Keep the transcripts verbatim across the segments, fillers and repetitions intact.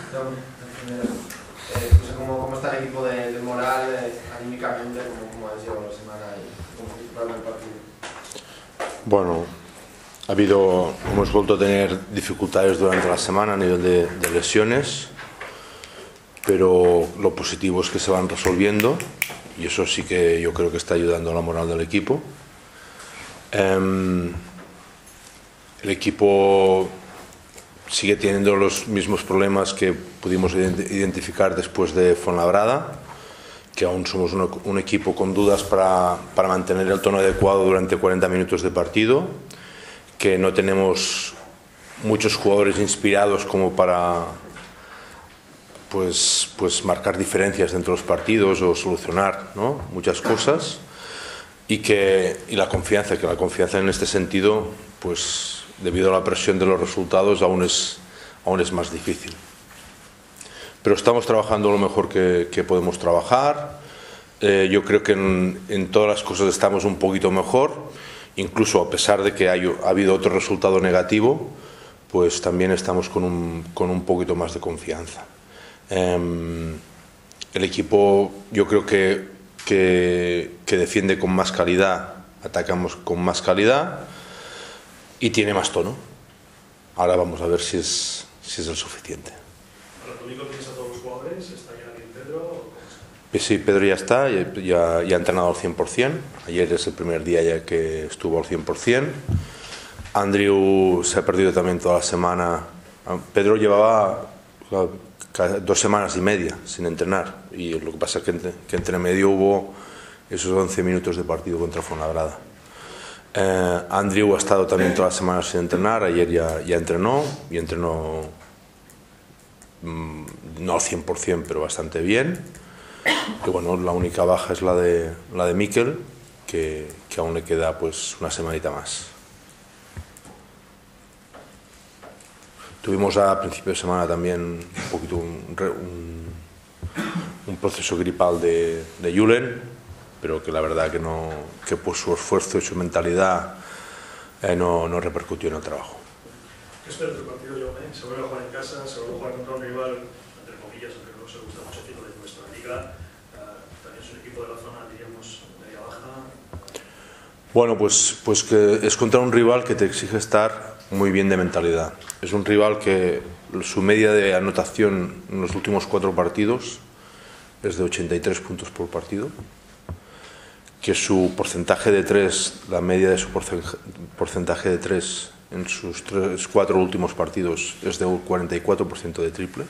Eh, no sé cómo, cómo está el equipo de, de moral, eh, anímicamente, cómo, cómo ha sido la semana y cómo se prepara el partido. Bueno, ha habido, hemos vuelto a tener dificultades durante la semana a nivel de, de lesiones, pero lo positivo es que se van resolviendo y eso sí que yo creo que está ayudando a la moral del equipo. Um, el equipo sigue teniendo los mismos problemas que pudimos identificar después de Fuenlabrada, que aún somos un, un equipo con dudas para, para mantener el tono adecuado durante cuarenta minutos de partido, que no tenemos muchos jugadores inspirados como para pues, pues marcar diferencias dentro de los partidos o solucionar, ¿no?, muchas cosas, y, que, y la confianza, que la confianza en este sentido, pues debido a la presión de los resultados, aún es, aún es más difícil. Pero estamos trabajando lo mejor que, que podemos trabajar. Eh, yo creo que en, en todas las cosas estamos un poquito mejor, incluso a pesar de que hay, ha habido otro resultado negativo, pues también estamos con un, con un poquito más de confianza. Eh, el equipo yo creo que, que, que defiende con más calidad, atacamos con más calidad, y tiene más tono. Ahora vamos a ver si es, si es el suficiente. ¿Tú tienes a todos los jugadores? ¿Está ya bien Pedro? Sí, Pedro ya está, ya, ya, ya ha entrenado al cien por cien. Ayer es el primer día ya que estuvo al cien por cien. Andrew se ha perdido también toda la semana. Pedro llevaba dos semanas y media sin entrenar, y lo que pasa es que entre, que entre medio hubo esos once minutos de partido contra Fuenlabrada. Eh, Andrew ha estado también todas las semanas sin entrenar. Ayer ya, ya entrenó y entrenó mmm, no al cien por cien, pero bastante bien. Y bueno, la única baja es la de, la de Mikel, que, que aún le queda pues una semanita más. Tuvimos a principio de semana también un poquito un, un, un proceso gripal de, de Julen, pero que la verdad que, no, que por su esfuerzo y su mentalidad eh, no, no repercutió en el trabajo. ¿Qué esperas del partido, Jaume? Se vuelve a jugar en casa, se vuelve a jugar contra un rival, entre comillas, aunque no se gusta mucho decirlo, de nuestra liga. Uh, también es un equipo de la zona, diríamos, media-baja. Bueno, pues, pues que es contra un rival que te exige estar muy bien de mentalidad. Es un rival que su media de anotación en los últimos cuatro partidos es de ochenta y tres puntos por partido, que su porcentaje de tres, la media de su porcentaje de tres en sus tres, cuatro últimos partidos es de un cuarenta y cuatro por ciento de triple,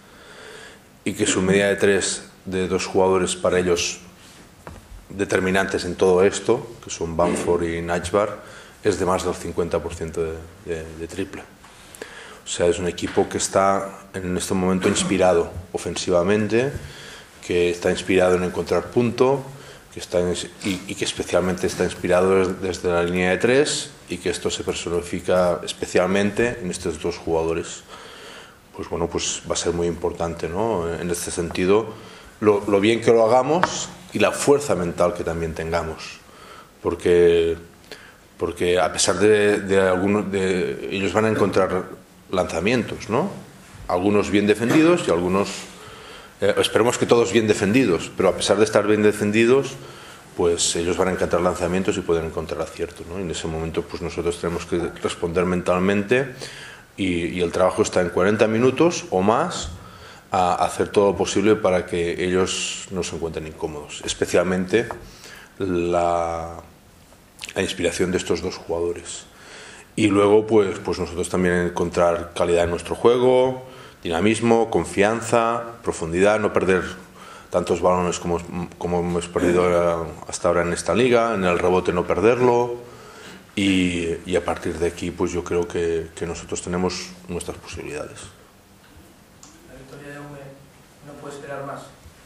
y que su media de tres de dos jugadores para ellos determinantes en todo esto, que son Bamford y Najbar, es de más del cincuenta por ciento de, de, de triple. O sea, es un equipo que está en este momento inspirado ofensivamente, que está inspirado en encontrar punto, que está en, y, y que especialmente está inspirado desde la línea de tres, y que esto se personifica especialmente en estos dos jugadores. Pues bueno, pues va a ser muy importante, ¿no?, en este sentido, lo, lo bien que lo hagamos y la fuerza mental que también tengamos, porque, porque a pesar de, de algunos, de, ellos van a encontrar lanzamientos, ¿no?, algunos bien defendidos y algunos Eh, esperemos que todos bien defendidos, pero a pesar de estar bien defendidos, pues ellos van a encontrar lanzamientos y pueden encontrar aciertos, ¿no? Y en ese momento pues nosotros tenemos que responder mentalmente, y, y el trabajo está en cuarenta minutos o más a hacer todo lo posible para que ellos no se encuentren incómodos, especialmente la, la inspiración de estos dos jugadores. Y luego pues, pues nosotros también encontrar calidad en nuestro juego, dinamismo, confianza, profundidad, no perder tantos balones como, como hemos perdido hasta ahora en esta liga, en el rebote no perderlo, y, y a partir de aquí pues yo creo que, que nosotros tenemos nuestras posibilidades. ¿La victoria de Jaume no puede esperar más?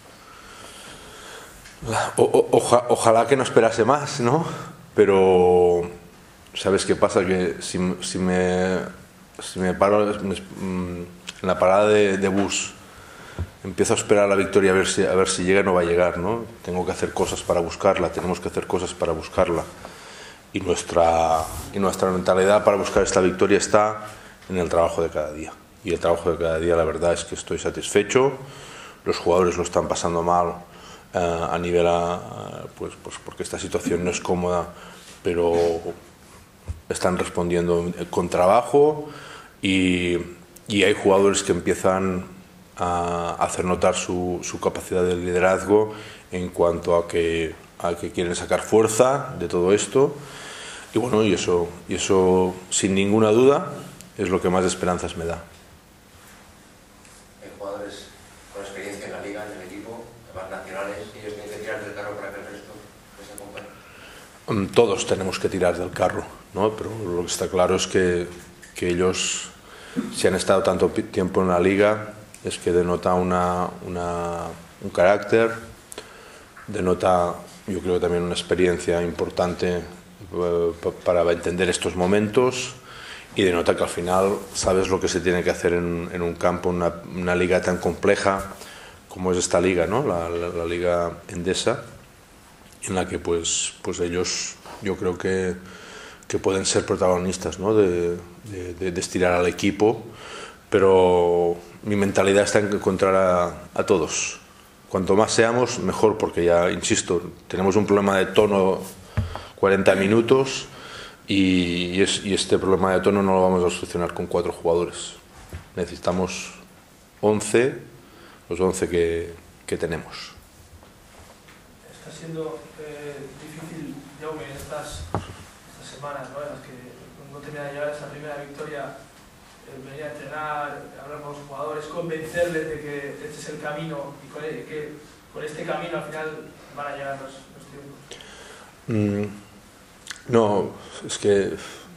O, o, oja, ojalá que no esperase más, ¿no? Pero ¿sabes qué pasa? Que si, si, me, si me paro me, en la parada de, de bus, empiezo a esperar la victoria a ver si, a ver si llega o no va a llegar, ¿no? Tengo que hacer cosas para buscarla, tenemos que hacer cosas para buscarla. Y nuestra, y nuestra mentalidad para buscar esta victoria está en el trabajo de cada día. y el trabajo de cada día, la verdad es que estoy satisfecho. Los jugadores lo están pasando mal eh, a nivel, a, pues, pues porque esta situación no es cómoda, pero están respondiendo con trabajo y, y hay jugadores que empiezan a hacer notar su, su capacidad de liderazgo en cuanto a que, a que quieren sacar fuerza de todo esto. Y bueno, y eso, y eso sin ninguna duda es lo que más esperanzas me da. Hay jugadores con experiencia en la liga, en el equipo, además nacionales, y ellos tienen que tirar del carro para que el resto les acompañe. Todos tenemos que tirar del carro, ¿no? Pero lo que está claro es que, que ellos, si han estado tanto tiempo en la liga, es que denota una, una, un carácter, denota, yo creo, también una experiencia importante eh, para entender estos momentos, y denota que al final sabes lo que se tiene que hacer en, en un campo, una, una liga tan compleja como es esta liga, ¿no? la, la, la liga Endesa, en la que pues, pues ellos yo creo que, que pueden ser protagonistas, ¿no? de, de, de, de estirar al equipo, pero mi mentalidad está en encontrar a, a todos. Cuanto más seamos, mejor, porque ya, insisto, tenemos un problema de tono cuarenta minutos y, y, es, y este problema de tono no lo vamos a solucionar con cuatro jugadores. Necesitamos once, los once que, que tenemos. Está siendo eh, difícil, Jaume, en estas, estas semanas, ¿no? En las que no termina de llegar esa primera victoria, eh, venir a entrenar, hablar con los jugadores, convencerles de que este es el camino y con, el, que con este camino al final van a llegar los, los triunfos. Mm, no, es que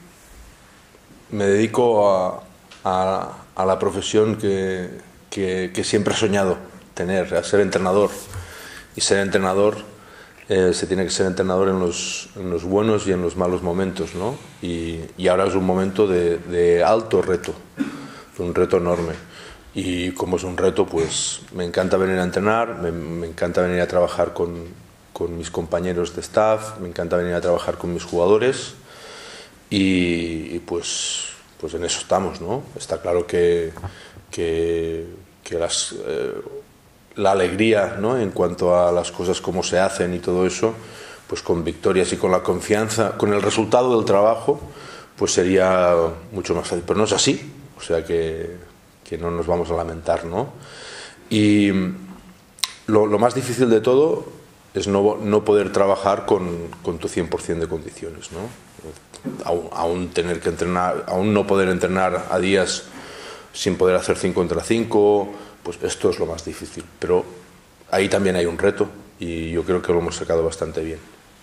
me dedico a, a, a la profesión que, que, que siempre he soñado tener, a ser entrenador. Y ser entrenador, eh, se tiene que ser entrenador en los, en los buenos y en los malos momentos, ¿no? Y, y ahora es un momento de, de alto reto, un reto enorme. Y como es un reto, pues me encanta venir a entrenar, me, me encanta venir a trabajar con, con mis compañeros de staff, me encanta venir a trabajar con mis jugadores y, y pues, pues en eso estamos, ¿no? Está claro que, que, que las... Eh, la alegría, ¿no? En cuanto a las cosas como se hacen y todo eso, pues con victorias y con la confianza, con el resultado del trabajo, pues sería mucho más fácil. Pero no es así, o sea que, que no nos vamos a lamentar, ¿no? Y lo, lo más difícil de todo es no, no poder trabajar con, con tu cien por cien de condiciones, ¿no? Aún, aún tener que entrenar, aún no poder entrenar a días sin poder hacer cinco contra cinco, pues esto es lo más difícil, pero ahí también hay un reto y yo creo que lo hemos sacado bastante bien.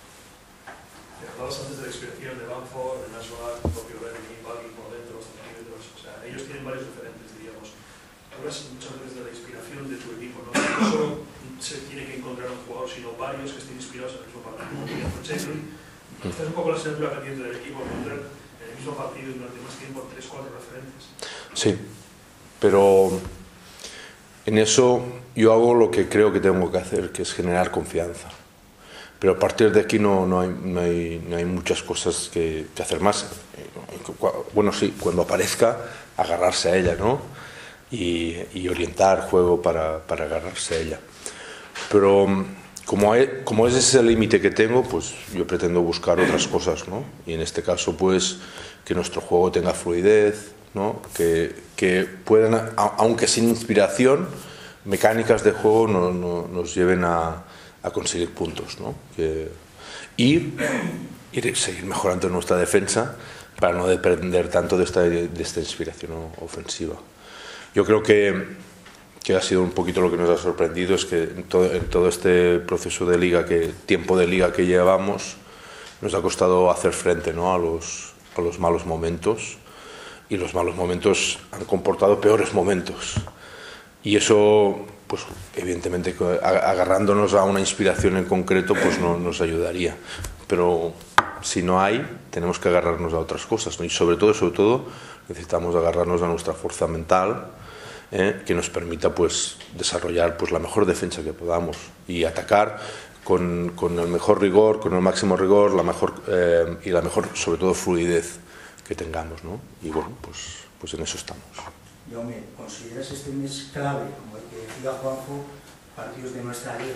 Hablabas antes de la inspiración de Bamford, de Nashua, el propio Benny, Baggy por dentro, los centímetros, o sea, ellos tienen varios referentes, diríamos. Hablas muchas veces de la inspiración de tu equipo, ¿no? No solo se tiene que encontrar un jugador, sino varios que estén inspirados en el mismo partido, como Checkley. Esta es un poco la asignatura pendiente del equipo, encontrar en el mismo partido durante más tiempo tres, cuatro referentes. Sí, pero en eso yo hago lo que creo que tengo que hacer, que es generar confianza. Pero a partir de aquí no, no, hay, no, hay, no hay muchas cosas que, que hacer más. Bueno, sí, cuando aparezca, agarrarse a ella, ¿no? Y, y orientar juego para, para agarrarse a ella. Pero como, hay, como es ese límite que tengo, pues yo pretendo buscar otras cosas, ¿no? Y en este caso, pues, que nuestro juego tenga fluidez, ¿no? que, que puedan, aunque sin inspiración, mecánicas de juego no, no, nos lleven a, a conseguir puntos, ¿no? que, y, y seguir mejorando nuestra defensa para no depender tanto de esta, de esta inspiración ofensiva. Yo creo que, que ha sido un poquito lo que nos ha sorprendido, es que en todo, en todo este proceso de liga, que, tiempo de liga que llevamos, nos ha costado hacer frente, ¿no? a, los, a los malos momentos. Y los malos momentos han comportado peores momentos. Y eso, pues evidentemente, agarrándonos a una inspiración en concreto, pues no nos ayudaría. Pero si no hay, tenemos que agarrarnos a otras cosas, ¿no? Y sobre todo, sobre todo, necesitamos agarrarnos a nuestra fuerza mental, ¿eh? que nos permita, pues, desarrollar, pues, la mejor defensa que podamos y atacar con, con el mejor rigor, con el máximo rigor, la mejor eh, y la mejor, sobre todo, fluidez que tengamos, ¿no? Y bueno, pues, pues en eso estamos. Jaume, ¿consideras este mes clave, como el que decía Juanjo, partidos de nuestra liga?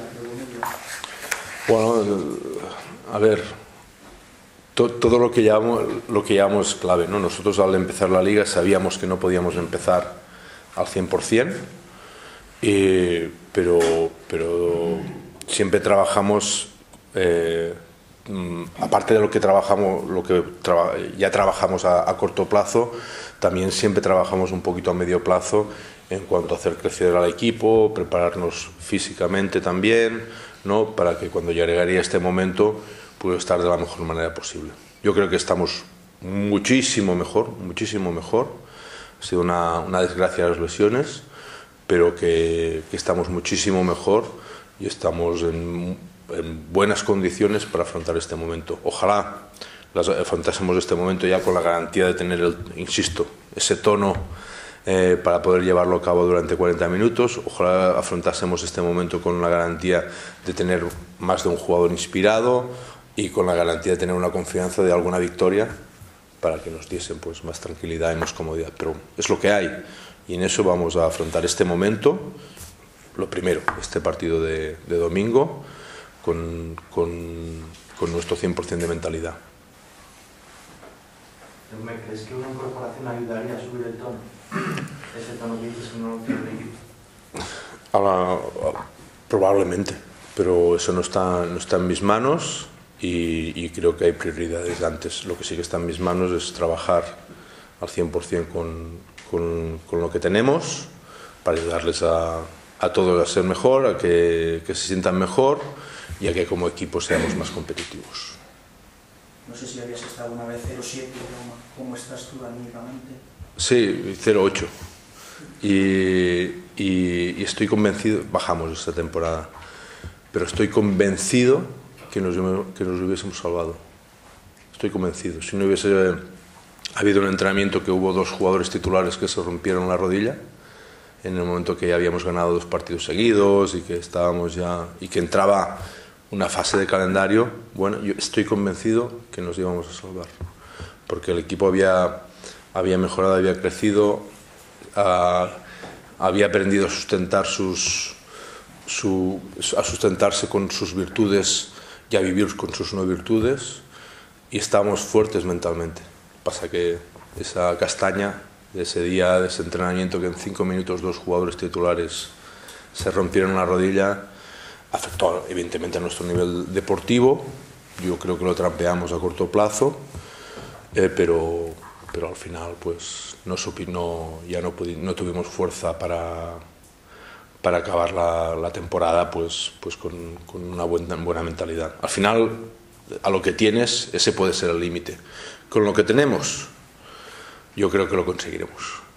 Bueno, a ver, to, todo lo que llamamos, lo que llamamos es clave, ¿no? Nosotros al empezar la liga sabíamos que no podíamos empezar al cien por cien, eh, pero, pero siempre trabajamos, eh, aparte de lo que trabajamos, lo que traba, ya trabajamos a, a corto plazo, también siempre trabajamos un poquito a medio plazo en cuanto a hacer crecer al equipo, prepararnos físicamente también, ¿no? Para que cuando llegaría este momento pueda estar de la mejor manera posible. Yo creo que estamos muchísimo mejor, muchísimo mejor. Ha sido una, una desgracia las lesiones, pero que, que estamos muchísimo mejor y estamos en, en buenas condiciones para afrontar este momento. Ojalá las afrontásemos este momento ya con la garantía de tener, el, insisto, ese tono eh, para poder llevarlo a cabo durante cuarenta minutos. Ojalá afrontásemos este momento con la garantía de tener más de un jugador inspirado y con la garantía de tener una confianza de alguna victoria para que nos diesen pues, más tranquilidad y más comodidad. Pero es lo que hay y en eso vamos a afrontar este momento. Lo primero, este partido de, de domingo con, con, con nuestro cien por cien de mentalidad. ¿Me crees que una incorporación ayudaría a subir el tono? Ese tono que dices que no lo tiene el equipo. Ahora, probablemente, pero eso no está, no está en mis manos y, y creo que hay prioridades antes. Lo que sí que está en mis manos es trabajar al cien por cien con, con, con lo que tenemos para ayudarles a, a todos a ser mejor, a que, que se sientan mejor y a que como equipo seamos más competitivos. No sé si habías estado una vez cero siete, ¿cómo estás tú anímicamente? Sí, cero ocho. Y, y, y estoy convencido, bajamos esta temporada, pero estoy convencido que nos, que nos hubiésemos salvado. Estoy convencido. Si no hubiese habido un entrenamiento que hubo dos jugadores titulares que se rompieron la rodilla, en el momento que ya habíamos ganado dos partidos seguidos y que estábamos ya, y que entraba una fase de calendario, bueno, yo estoy convencido que nos íbamos a salvar, porque el equipo había, había mejorado, había crecido, uh, había aprendido a sustentar sus, su, a sustentarse con sus virtudes y a vivir con sus no virtudes, y estábamos fuertes mentalmente. Pasa que esa castaña de ese día, de ese entrenamiento, que en cinco minutos dos jugadores titulares se rompieron la rodilla, afectó evidentemente a nuestro nivel deportivo. Yo creo que lo trampeamos a corto plazo, eh, pero, pero al final pues no, supi, no ya no, pudi, no tuvimos fuerza para, para acabar la, la temporada pues, pues con, con una buena, buena mentalidad. Al final, a lo que tienes, ese puede ser el límite. Con lo que tenemos, yo creo que lo conseguiremos.